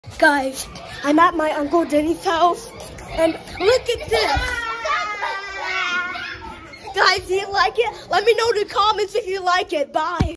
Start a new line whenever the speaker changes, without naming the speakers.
Guys, I'm at my Uncle Denny's house, and look at this. Guys, do you like it? Let me know in the comments if you like it. Bye.